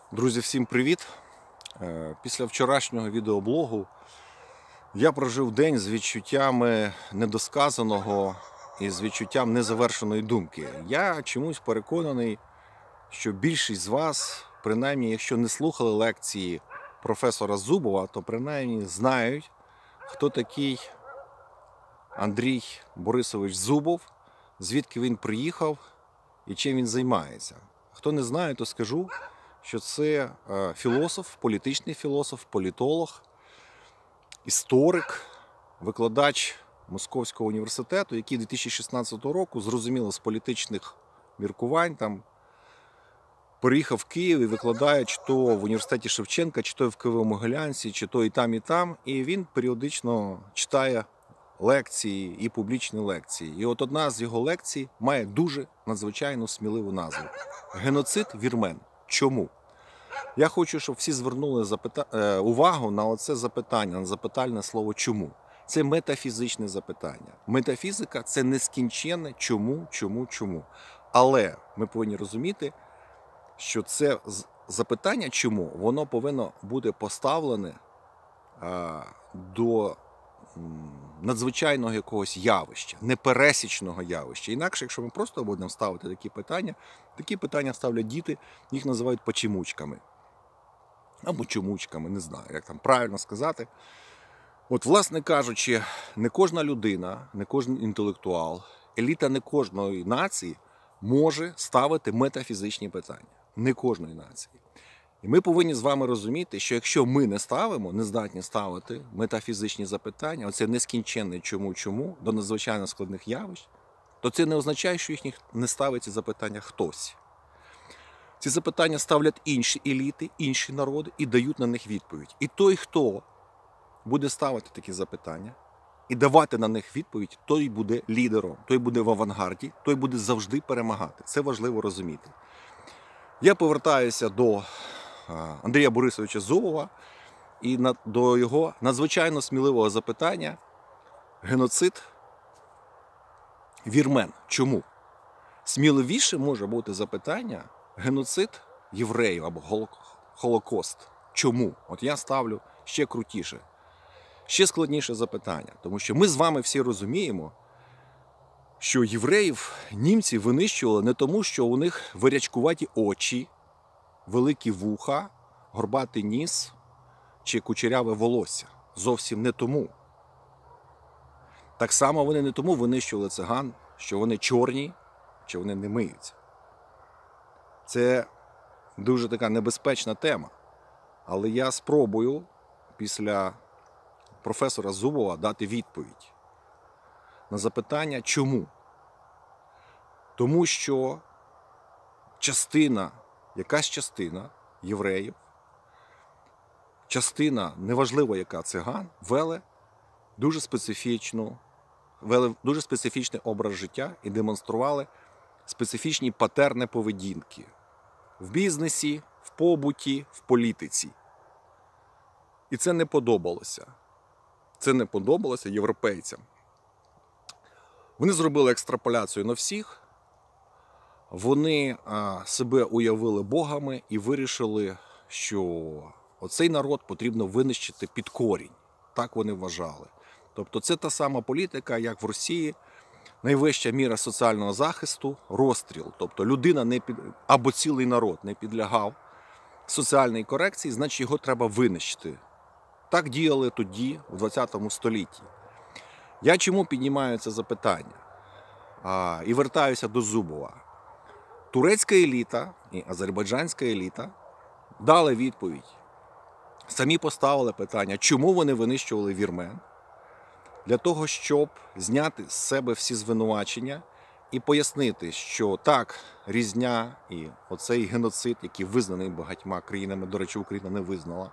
Друзі, всім привіт! Після вчорашнього відеоблогу я прожив день з відчуттями недосказаного і з відчуттям незавершеної думки. Я чомусь переконаний, що більшість з вас, принаймні, якщо не слухали лекції професора Зубова, то принаймні знають, хто такий Андрій Борисович Зубов, звідки він приїхав і чим він займається. Хто не знає, то скажу, що це філософ, політичний філософ, політолог, історик, викладач Московського університету, який 2016 року, зрозуміло, з політичних міркувань, там переїхав в Київ і викладає чи то в університеті Шевченка, чи то в Києво-Могилянці, чи то і там, і там. І він періодично читає лекції і публічні лекції. І от одна з його лекцій має дуже надзвичайно сміливу назву «Геноцид вірмен». Чому? Я хочу, щоб всі звернули увагу на оце запитання, на запитальне слово «чому?». Це метафізичне запитання. Метафізика – це нескінченне чому. Але ми повинні розуміти, що це запитання «чому?», воно повинно бути поставлене до надзвичайного якогось явища, непересічного явища. Інакше, якщо ми просто будемо ставити такі питання ставлять діти, їх називають почемучками. Або чомучками, не знаю, як там правильно сказати. От, власне кажучи, не кожна людина, не кожен інтелектуал, еліта не кожної нації може ставити метафізичні питання. Не кожної нації. І ми повинні з вами розуміти, що якщо ми не здатні ставити метафізичні запитання, оце нескінченне чому до надзвичайно складних явищ, то це не означає, що їх не ставить ці запитання хтось. Ці запитання ставлять інші еліти, інші народи і дають на них відповідь. І той, хто буде ставити такі запитання і давати на них відповідь, той буде лідером, той буде в авангарді, той буде завжди перемагати. Це важливо розуміти. Я повертаюся до Андрія Борисовича Зубова і до його надзвичайно сміливого запитання «Геноцид вірмен». Чому? Сміливіше може бути запитання «Геноцид євреїв» або «Холокост». Чому? От я ставлю ще крутіше, ще складніше запитання. Тому що ми з вами всі розуміємо, що євреїв німці винищували не тому, що у них вирячкуваті очі, великі вуха, горбатий ніс чи кучеряве волосся. Зовсім не тому. Так само вони не тому винищували циган, що вони чорні, чи вони не миються. Це дуже така небезпечна тема. Але я спробую після професора Зубова дати відповідь на запитання «чому?». Тому що якась частина євреїв, частина, неважливо яка, циган, вели дуже специфічний образ життя і демонстрували специфічні патерни поведінки в бізнесі, в побуті, в політиці. І це не подобалося. Це не подобалося європейцям. Вони зробили екстраполяцію на всіх, вони себе уявили богами і вирішили, що оцей народ потрібно винищити під корінь. Так вони вважали. Тобто це та сама політика, як в Росії, найвища міра соціального захисту – розстріл. Тобто людина або цілий народ не підлягав соціальній корекції, значить його треба винищити. Так діяли тоді, у 20 столітті. Я чому піднімаю це запитання? І вертаюся до Зубова. Турецька еліта і азербайджанська еліта дали відповідь. Самі поставили питання, чому вони винищували вірмен. Для того, щоб зняти з себе всі звинувачення і пояснити, що так, різня і оцей геноцид, який визнаний багатьма країнами, до речі, Україна не визнала,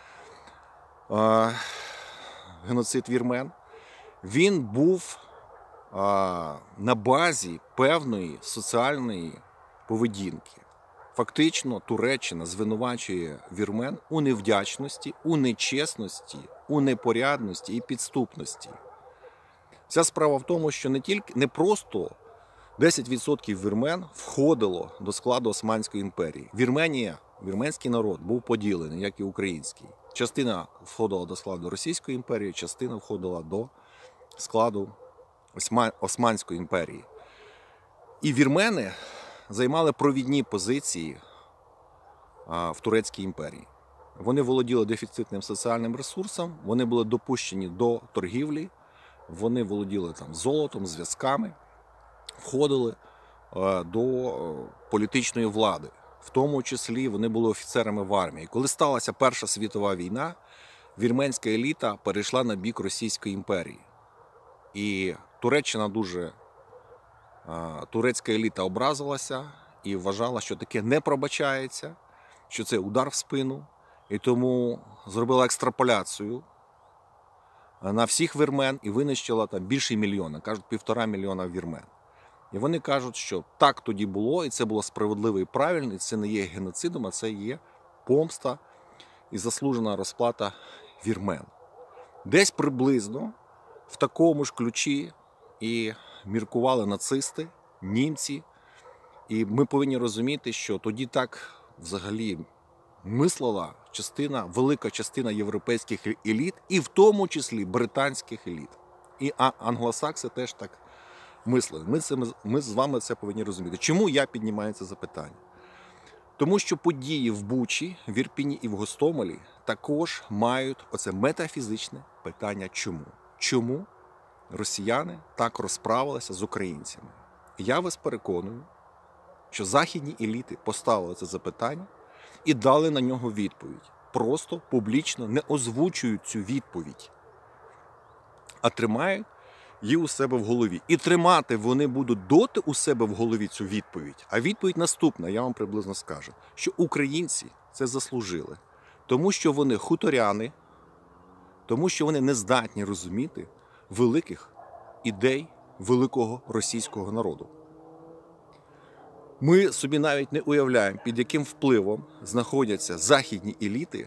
геноцид вірмен, він був на базі певної соціальної поведінки. Фактично, Туреччина звинувачує вірмен у невдячності, у нечесності, у непорядності і підступності. Вся справа в тому, що не просто 10% вірмен входило до складу Османської імперії. Вірменія вірменський народ був поділений, як і український. Частина входила до складу Російської імперії, частина входила до складу Османської імперії. І вірмени займали провідні позиції в Турецькій імперії. Вони володіли дефіцитним соціальним ресурсом, вони були допущені до торгівлі, вони володіли там золотом, зв'язками, входили до політичної влади. В тому числі вони були офіцерами в армії. Коли сталася Перша світова війна, вірменська еліта перейшла на бік Російської імперії. І турецька еліта образилася і вважала, що таке не пробачається, що це удар в спину. І тому зробила екстраполяцію на всіх вірмен і винищила там більше мільйона, кажуть, 1,5 мільйона вірмен. І вони кажуть, що так тоді було, і це було справедливо і правильно, і це не є геноцидом, а це є помста і заслужена розплата вірмен. Десь приблизно в такому ж ключі і міркували нацисти, німці. І ми повинні розуміти, що тоді так взагалі мислила велика частина європейських еліт, і в тому числі британських еліт. І англосакси теж так мислили. Ми з вами це повинні розуміти. Чому я піднімаю це запитання? Тому що події в Бучі, в Ірпіні і в Гостомелі також мають оце метафізичне питання чому. Чому росіяни так розправилися з українцями? Я вас переконую, що західні еліти поставили це запитання і дали на нього відповідь. Просто публічно не озвучують цю відповідь, а тримають її у себе в голові. І тримати вони будуть доти у себе в голові цю відповідь. А відповідь наступна, я вам приблизно скажу, що українці це заслужили. Тому що вони хуторяни, тому що вони не здатні розуміти великих ідей великого російського народу. Ми собі навіть не уявляємо, під яким впливом знаходяться західні еліти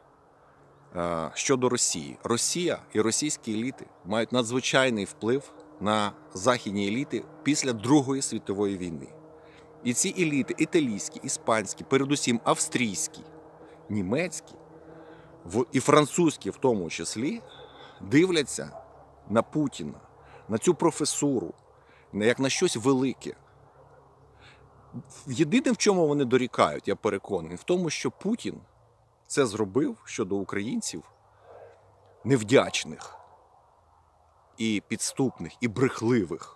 щодо Росії. Росія і російські еліти мають надзвичайний вплив на західні еліти після Другої світової війни. І ці еліти італійські, іспанські, передусім австрійські, німецькі і французькі в тому числі дивляться на Путіна, на цю професуру, як на щось велике. Єдине, в чому вони дорікають, я переконаний, в тому, що Путін це зробив щодо українців невдячних і підступних, і брехливих.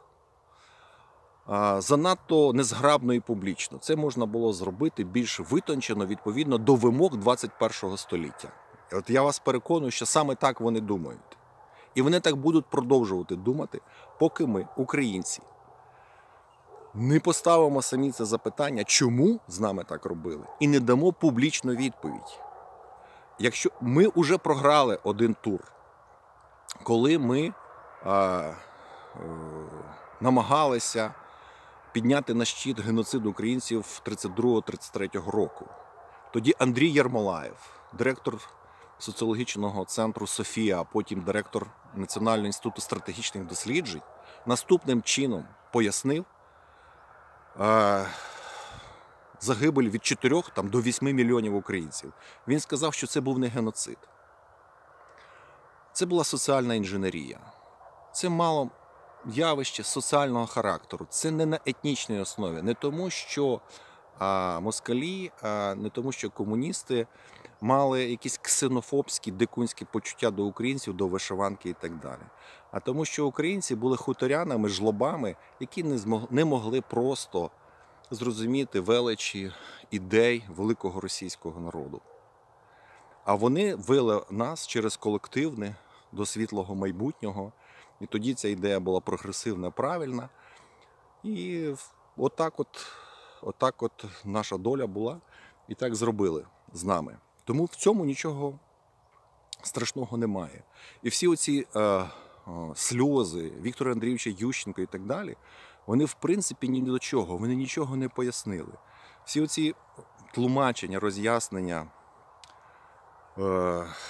Занадто незграбно і публічно. Це можна було зробити більш витончено, відповідно до вимог 21 століття. І от я вас переконую, що саме так вони думають. І вони так будуть продовжувати думати, поки ми, українці, не поставимо самі це запитання, чому з нами так робили, і не дамо публічну відповідь. Якщо ми вже програли один тур, коли ми намагалися підняти на щит геноцид українців 32-33 року, тоді Андрій Єрмолаєв, директор соціологічного центру «Софія», а потім директор Національного інституту стратегічних досліджень, наступним чином пояснив загибель від 4 до 8 мільйонів українців. Він сказав, що це був не геноцид. Це була соціальна інженерія. Це мало явище соціального характеру. Це не на етнічній основі. Не тому, що москалі, не тому, що комуністи мали якісь ксенофобські, дикунські почуття до українців, до вишиванки і так далі. А тому, що українці були хуторянами, жлобами, які не могли просто зрозуміти величі ідей великого російського народу. А вони вели нас через колективне до світлого майбутнього. І тоді ця ідея була прогресивна, правильна. І отак от наша доля була. І так зробили з нами. Тому в цьому нічого страшного немає. І всі оці сльози Віктора Андрійовича Ющенка і так далі, вони в принципі ні до чого, вони нічого не пояснили. Всі оці тлумачення, роз'яснення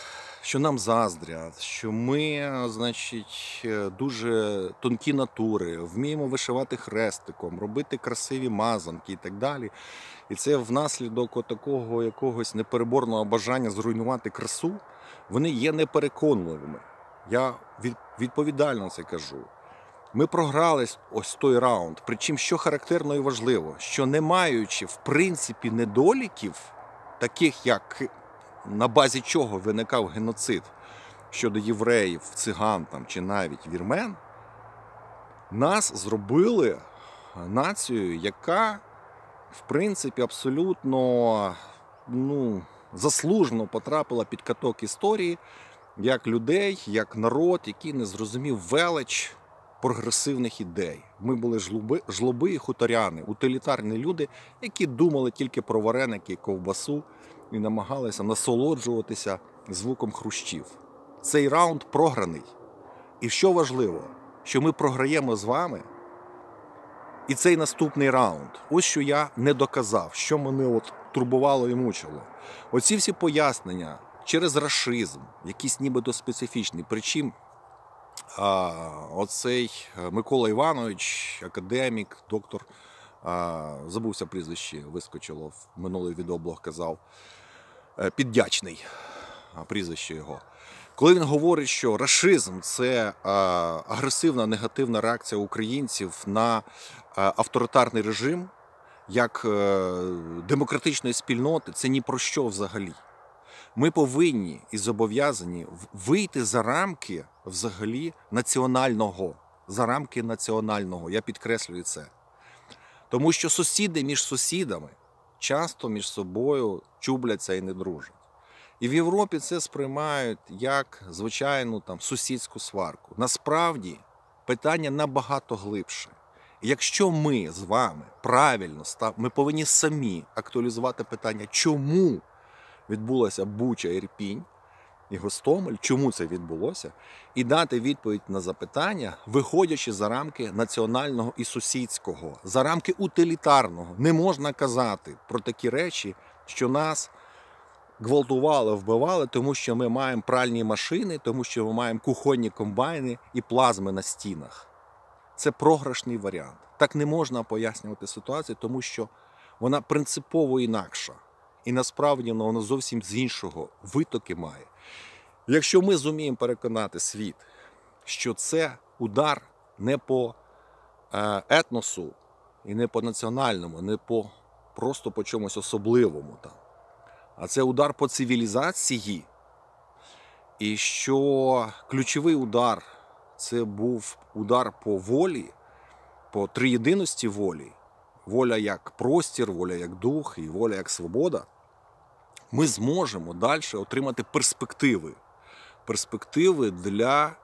що нам заздрять, що ми, значить, дуже тонкі натури, вміємо вишивати хрестиком, робити красиві мазанки і так далі. І це внаслідок такого якогось непереборного бажання зруйнувати красу, вони є непереконливими. Я відповідально це кажу. Ми програли ось той раунд, причому що характерно і важливо, що не маючи в принципі недоліків, таких як на базі чого виникав геноцид щодо євреїв, циган там, чи навіть вірмен, нас зробили нацією, яка в принципі абсолютно заслужено потрапила під каток історії, як людей, як народ, який не зрозумів велич прогресивних ідей. Ми були жлоби і хуторяни, утилітарні люди, які думали тільки про вареники і ковбасу і намагалися насолоджуватися звуком хрущів. Цей раунд програний. І що важливо, що ми програємо з вами і цей наступний раунд. Ось що я не доказав, що мене турбувало і мучило. Оці всі пояснення через рашизм, якийсь нібито специфічний. Причому оцей Микола Іванович, академік, доктор, забувся прізвище, вискочило, в минулий відеоблог казав, Піддячний прізвище його. Коли він говорить, що рашизм – це агресивна негативна реакція українців на авторитарний режим, як демократичної спільноти, це ні про що взагалі. Ми повинні і зобов'язані вийти за рамки взагалі національного. За рамки національного, я підкреслюю це. Тому що сусіди між сусідами часто між собою чубляться і не дружать. І в Європі це сприймають як звичайну сусідську сварку. Насправді питання набагато глибше. І якщо ми з вами правильно ми повинні самі актуалізувати питання, чому відбулася Буча, Ірпінь і Гостомель, чому це відбулося, і дати відповідь на запитання, виходячи за рамки національного і сусідського, за рамки утилітарного. Не можна казати про такі речі, що нас гвалтували, вбивали, тому що ми маємо пральні машини, тому що ми маємо кухонні комбайни і плазми на стінах. Це програшний варіант. Так не можна пояснювати ситуацію, тому що вона принципово інакша. І насправді вона зовсім з іншого витоки має. Якщо ми зуміємо переконати світ, що це удар не по етносу і не по національному, не просто по чомусь особливому, а це удар по цивілізації, і що ключовий удар – це був удар по волі, по триєдиності волі, воля як простір, воля як дух і воля як свобода, ми зможемо далі отримати перспективи для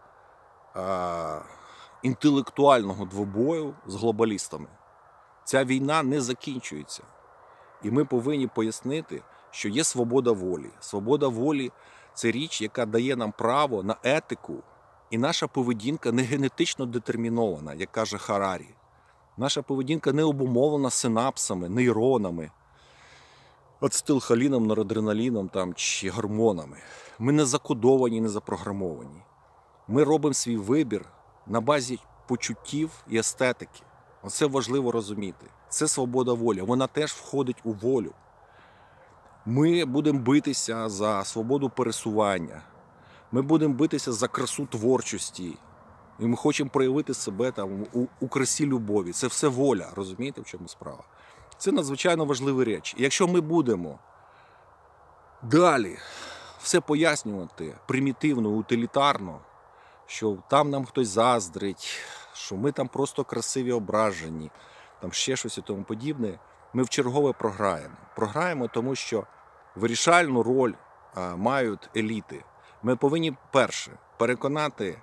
інтелектуального двобою з глобалістами. Ця війна не закінчується. І ми повинні пояснити, що є свобода волі. Свобода волі – це річ, яка дає нам право на етику, і наша поведінка не генетично детермінована, як каже Харарі. Наша поведінка не обумовлена синапсами, нейронами, ацетилхоліном, норадреналіном чи гормонами. Ми не закодовані, не запрограмовані. Ми робимо свій вибір на базі почуттів і естетики. Оце важливо розуміти. Це свобода волі. Вона теж входить у волю. Ми будемо битися за свободу пересування. Ми будемо битися за красу творчості. І ми хочемо проявити себе у красі любові. Це все воля. Розумієте, в чому справа? Це надзвичайно важливі речі. І якщо ми будемо далі все пояснювати примітивно, утилітарно, що там нам хтось заздрить, що ми там просто красиві ображені, там ще щось і тому подібне, ми вчергове програємо. Програємо, тому що вирішальну роль мають еліти. Ми повинні, перше, переконати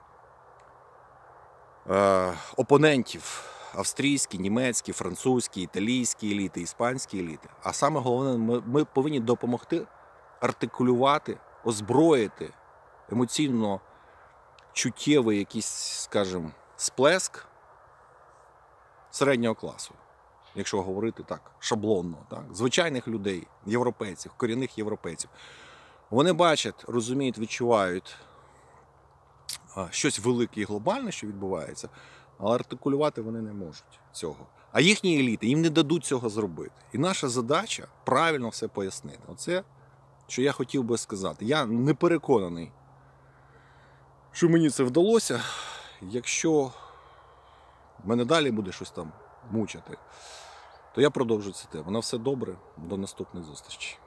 опонентів австрійські, німецькі, французькі, італійські еліти, іспанські еліти. А саме головне, ми повинні допомогти артикулювати, озброїти емоційно чуттєвий якийсь, скажімо, сплеск середнього класу, якщо говорити так, шаблонно, звичайних людей, європейців, корінних європейців. Вони бачать, розуміють, відчувають щось велике і глобальне, що відбувається, але артикулювати вони не можуть цього. А їхні еліти їм не дадуть цього зробити. І наша задача правильно все пояснити. Оце, що я хотів би сказати. Я не переконаний, що мені це вдалося. Якщо мене далі буде щось там мучити, то я продовжу це тему. На все добре, до наступних зустрічей.